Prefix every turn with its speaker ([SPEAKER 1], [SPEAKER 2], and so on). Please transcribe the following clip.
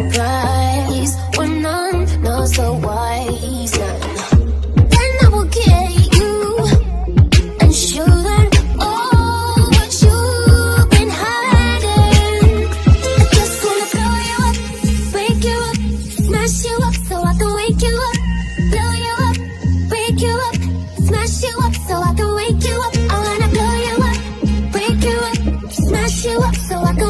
[SPEAKER 1] surprise when I'm not so wise. Then I will get you and show them all what you've been hiding. I just wanna blow you up, break you up, smash you up so I can wake you up. Blow you up, break you up, smash you up so I can wake you up. I wanna blow you up, break you up, smash you up so I can